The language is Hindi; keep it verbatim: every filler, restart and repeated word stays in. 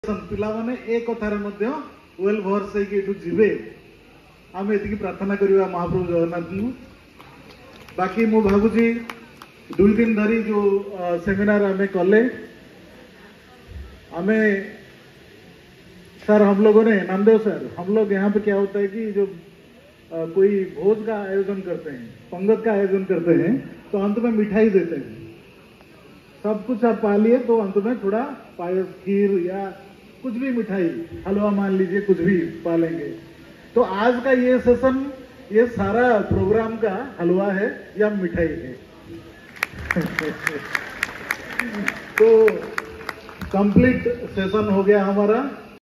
पिलाने ए कथार वेल भर्स जीवे आम ये प्रार्थना करवा महाप्रभु जगन्नाथ। बाकी मु भावुची दुई दिन धरी जो सेमिनार आमे कले आमे सर हम लोगों ने नामदेव सर हम लोग यहाँ पे क्या होता है कि जो आ, कोई भोज का आयोजन करते हैं, पंगत का आयोजन करते हैं तो अंत में मिठाई देते हैं। सब कुछ आप पा लिए तो अंत में थोड़ा पायस खीर या कुछ भी मिठाई हलवा मान लीजिए कुछ भी पा लेंगे। तो आज का ये सेशन ये सारा प्रोग्राम का हलवा है या मिठाई है। तो कंप्लीट सेशन हो गया हमारा।